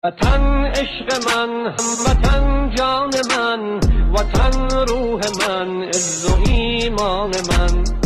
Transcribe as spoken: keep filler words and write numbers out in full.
وطن عشق من، هموطن جان من، وطن روح من، عز و ایمان من.